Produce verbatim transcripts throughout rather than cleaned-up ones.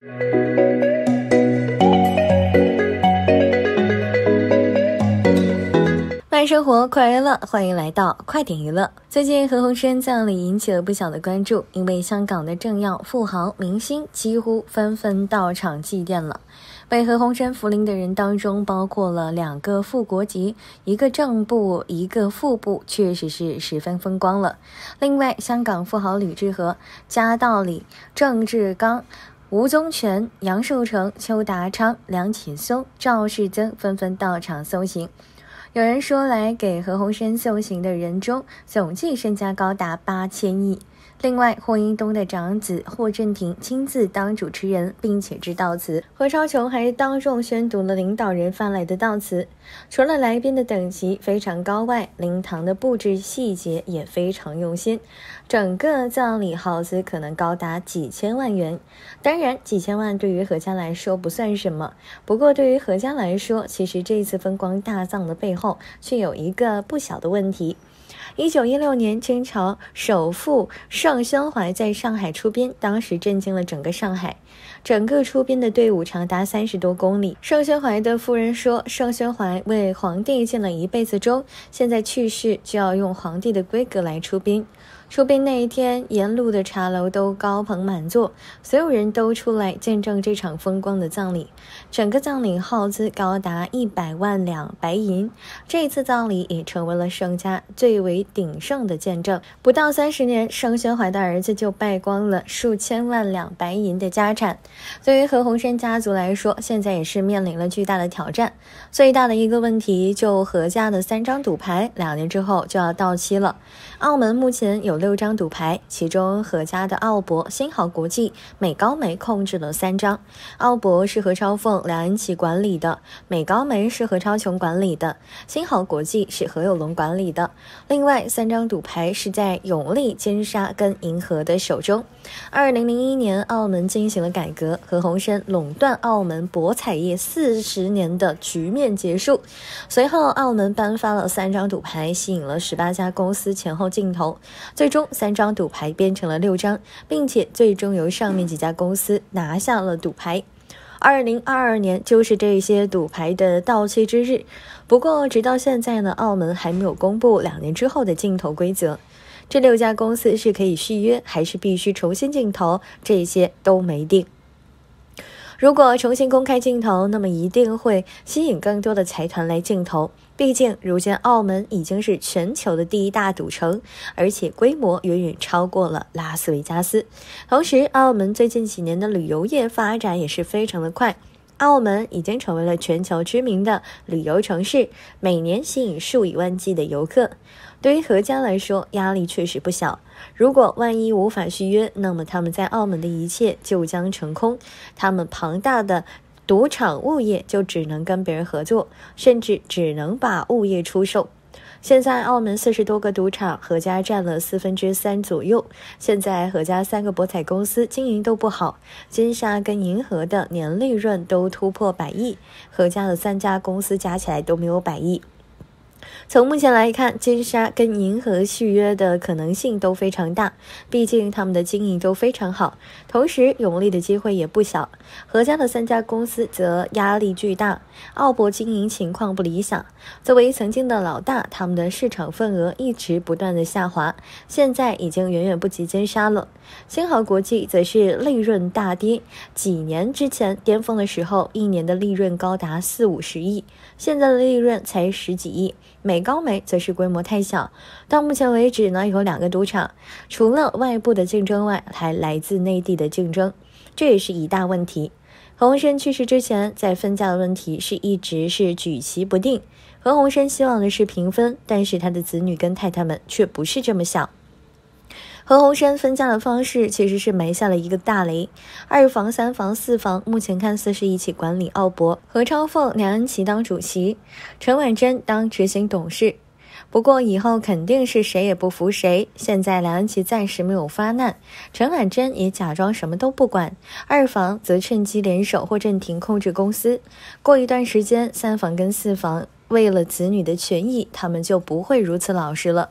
慢生活，快娱乐，欢迎来到快点娱乐。最近何鸿燊葬礼引起了不小的关注，因为香港的政要、富豪、明星几乎纷纷到场祭奠了。被何鸿燊扶灵的人当中，包括了两个副国级，一个正部，一个副部，确实是十分风光了。另外，香港富豪吕志和、加道理、郑志刚、吴宗权、杨受成、邱达昌、梁启松、赵世增纷纷到场送行。有人说，来给何鸿燊送行的人中，总计身家高达八千亿。另外，霍英东的长子霍震霆亲自当主持人，并且致悼词。何超琼还当众宣读了领导人发来的悼词。除了来宾的等级非常高外，灵堂的布置细节也非常用心。整个葬礼耗资可能高达几千万元。当然，几千万对于何家来说不算什么，不过对于何家来说，其实这次风光大葬的背后却有一个不小的问题。一九一六年，清朝首富盛宣怀在上海出殡，当时震惊了整个上海。整个出殡的队伍长达三十多公里。盛宣怀的夫人说，盛宣怀为皇帝尽了一辈子忠，现在去世就要用皇帝的规格来出殡。出殡那一天，沿路的茶楼都高朋满座，所有人都出来见证这场风光的葬礼。整个葬礼耗资高达一百万两白银，这次葬礼也成为了盛家最为鼎盛的见证。不到三十年，盛宣怀的儿子就败光了数千万两白银的家产。对于何鸿燊家族来说，现在也是面临了巨大的挑战。最大的一个问题，就何家的三张赌牌，两年之后就要到期了。澳门目前有六张赌牌，其中何家的澳博、新濠国际、美高梅控制了三张。澳博是何超凤、梁安琪管理的，美高梅是何超琼管理的，新濠国际是何有龙管理的。另外三张赌牌是在永利、金沙跟银河的手中。二零零一年，澳门进行了改革，何鸿燊垄断澳门博彩业四十年的局面结束。随后，澳门颁发了三张赌牌，吸引了十八家公司前后竞投，最终三张赌牌变成了六张，并且最终由上面几家公司拿下了赌牌。二零二二年就是这些赌牌的到期之日，不过直到现在呢，澳门还没有公布两年之后的竞投规则。这六家公司是可以续约，还是必须重新竞投，这些都没定。如果重新公开竞投，那么一定会吸引更多的财团来竞投。毕竟如今澳门已经是全球的第一大赌城，而且规模远远超过了拉斯维加斯。同时，澳门最近几年的旅游业发展也是非常的快，澳门已经成为了全球知名的旅游城市，每年吸引数以万计的游客。对于何家来说，压力确实不小。如果万一无法续约，那么他们在澳门的一切就将成空，他们庞大的赌场物业就只能跟别人合作，甚至只能把物业出售。现在澳门四十多个赌场，何家占了四分之三左右。现在何家三个博彩公司经营都不好，金沙跟银河的年利润都突破百亿，何家的三家公司加起来都没有百亿。从目前来看，金沙跟银河续约的可能性都非常大，毕竟他们的经营都非常好，同时永利的机会也不小。何家的三家公司则压力巨大，澳博经营情况不理想。作为曾经的老大，他们的市场份额一直不断的下滑，现在已经远远不及金沙了。新濠国际则是利润大跌，几年之前巅峰的时候，一年的利润高达四五十亿，现在的利润才十几亿。美高梅则是规模太小，到目前为止呢，有两个赌场，除了外部的竞争外，还来自内地的竞争，这也是一大问题。何鸿燊去世之前，在分家的问题是一直是举棋不定。何鸿燊希望的是平分，但是他的子女跟太太们却不是这么想。何鸿燊分家的方式其实是埋下了一个大雷，二房、三房、四房目前看似是一起管理澳博，何超凤、梁安琪当主席，陈婉珍当执行董事。不过以后肯定是谁也不服谁，现在梁安琪暂时没有发难，陈婉珍也假装什么都不管，二房则趁机联手霍震霆控制公司。过一段时间，三房跟四房为了子女的权益，他们就不会如此老实了。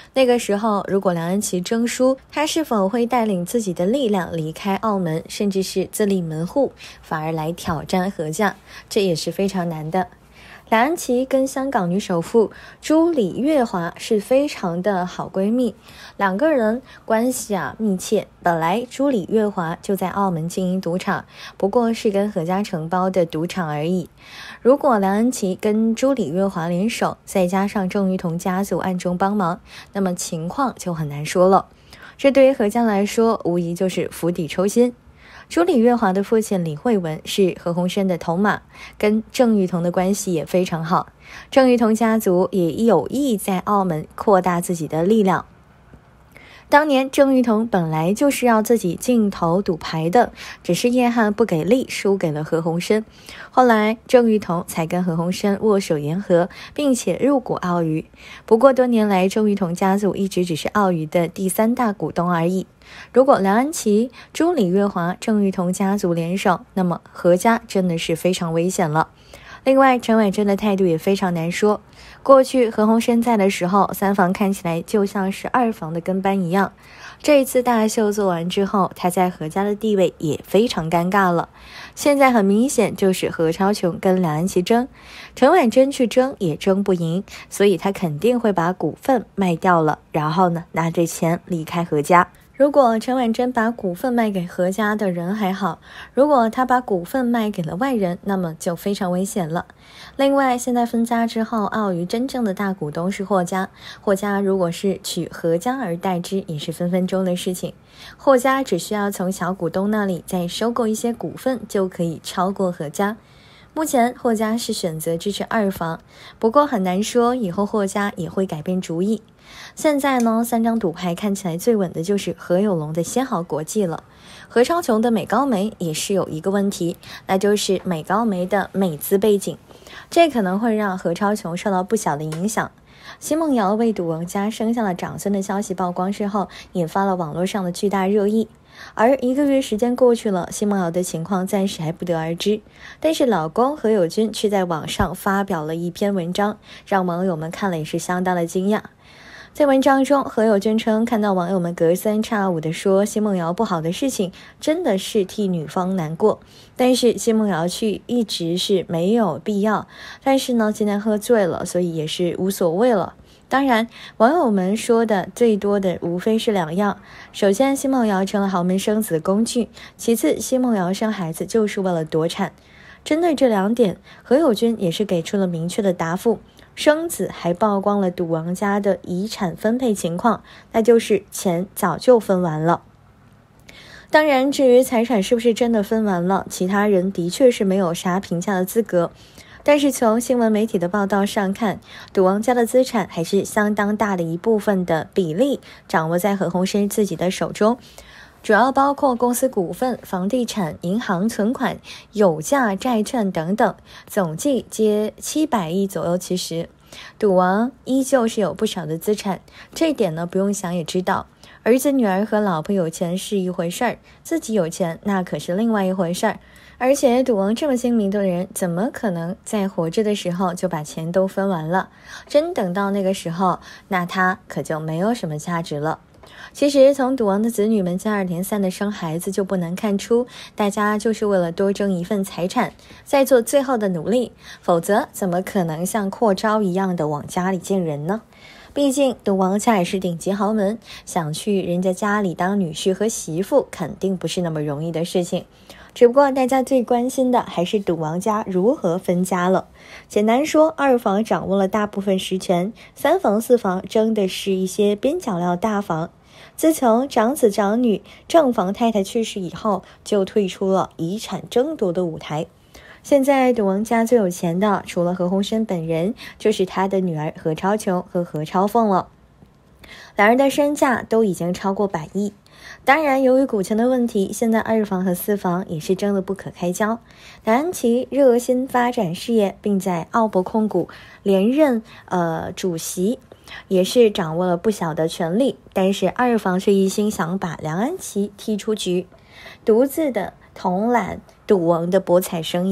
那个时候如果梁安琪争输，他是否会带领自己的力量离开澳门，甚至是自立门户，反而来挑战何家，这也是非常难的。梁安琪跟香港女首富朱李月华是非常的好闺蜜，两个人关系啊密切。本来朱李月华就在澳门经营赌场，不过是跟何家承包的赌场而已。如果梁安琪跟朱李月华联手，再加上郑裕彤家族暗中帮忙，那么情况就很难说了。这对于何家来说，无疑就是釜底抽薪。朱李月华的父亲李惠文是何鸿燊的头马，跟郑裕彤的关系也非常好。郑裕彤家族也有意在澳门扩大自己的力量。当年郑裕彤本来就是要自己进头赌牌的，只是叶汉不给力，输给了何鸿燊。后来郑裕彤才跟何鸿燊握手言和，并且入股澳娱。不过多年来郑裕彤家族一直只是澳娱的第三大股东而已。如果梁安琪、朱李月华、郑裕彤家族联手，那么何家真的是非常危险了。另外陈婉珍的态度也非常难说，过去何鸿燊在的时候，三房看起来就像是二房的跟班一样，这一次大秀做完之后，他在何家的地位也非常尴尬了。现在很明显就是何超琼跟梁安琪争，陈婉珍去争也争不赢，所以他肯定会把股份卖掉了，然后呢拿着钱离开何家。如果陈婉珍把股份卖给何家的人还好，如果他把股份卖给了外人，那么就非常危险了。另外现在分家之后，澳娱真正的大股东是霍家，霍家如果是取何家而代之，也是分分钟的事情。霍家只需要从小股东那里再收购一些股份，就可以超过何家。目前霍家是选择支持二房，不过很难说以后霍家也会改变主意。现在呢，三张赌牌看起来最稳的就是何有龙的仙豪国际了。何超琼的美高梅也是有一个问题，那就是美高梅的美资背景，这可能会让何超琼受到不小的影响。奚梦瑶为赌王家生下了长孙的消息曝光之后，引发了网络上的巨大热议。而一个月时间过去了，奚梦瑶的情况暂时还不得而知，但是老公何友军却在网上发表了一篇文章，让网友们看了也是相当的惊讶。在文章中，何友军称看到网友们隔三差五的说奚梦瑶不好的事情，真的是替女方难过，但是奚梦瑶去一直是没有必要，但是呢今天喝醉了，所以也是无所谓了。当然网友们说的最多的无非是两样，首先奚梦瑶成了豪门生子的工具，其次奚梦瑶生孩子就是为了夺产。针对这两点，何友军也是给出了明确的答复，生子还曝光了赌王家的遗产分配情况，那就是钱早就分完了。当然至于财产是不是真的分完了，其他人的确是没有啥评价的资格，但是从新闻媒体的报道上看，赌王家的资产还是相当大的一部分的比例掌握在何鸿燊自己的手中，主要包括公司股份、房地产、银行存款、有价债券等等，总计皆七百亿左右。其实赌王依旧是有不少的资产，这一点呢不用想也知道，儿子女儿和老婆有钱是一回事儿，自己有钱那可是另外一回事儿。而且赌王这么精明的人，怎么可能在活着的时候就把钱都分完了？真等到那个时候，那他可就没有什么价值了。其实从赌王的子女们接二连三的生孩子，就不难看出大家就是为了多争一份财产，在做最后的努力，否则怎么可能像扩招一样的往家里进人呢？毕竟赌王家也是顶级豪门，想去人家家里当女婿和媳妇肯定不是那么容易的事情。只不过大家最关心的还是赌王家如何分家了。简单说，二房掌握了大部分实权，三房四房争的是一些边角料大房。自从长子长女正房太太去世以后，就退出了遗产争夺的舞台。现在赌王家最有钱的，除了何鸿燊本人，就是他的女儿何超琼和何超凤了。两人的身价都已经超过百亿。当然由于股权的问题，现在二房和四房也是争得不可开交。梁安琪热心发展事业，并在澳博控股连任呃主席，也是掌握了不小的权力，但是二房却一心想把梁安琪踢出局，独自的统揽赌王的博彩生意。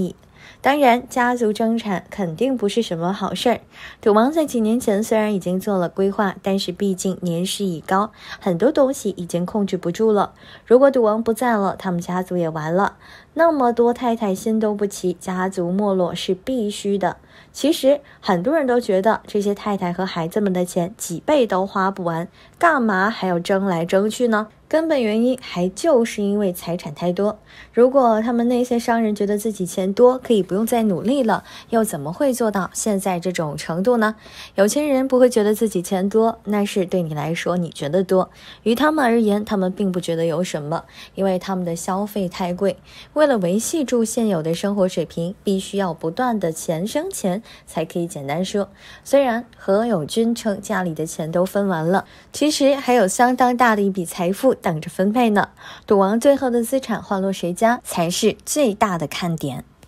当然，家族争产肯定不是什么好事儿。赌王在几年前虽然已经做了规划，但是毕竟年事已高，很多东西已经控制不住了。如果赌王不在了，他们家族也完了。那么多太太心都不齐，家族没落是必须的。其实很多人都觉得这些太太和孩子们的钱几辈都花不完，干嘛还要争来争去呢？根本原因还就是因为财产太多。如果他们那些商人觉得自己钱多，可以不用再努力了，又怎么会做到现在这种程度呢？有钱人不会觉得自己钱多，那是对你来说你觉得多，于他们而言，他们并不觉得有什么，因为他们的消费太贵。为了维系住现有的生活水平，必须要不断的钱生钱，才可以简单说。虽然何友军称家里的钱都分完了，其实还有相当大的一笔财富等着分配呢。赌王最后的资产花落谁家，才是最大的看点。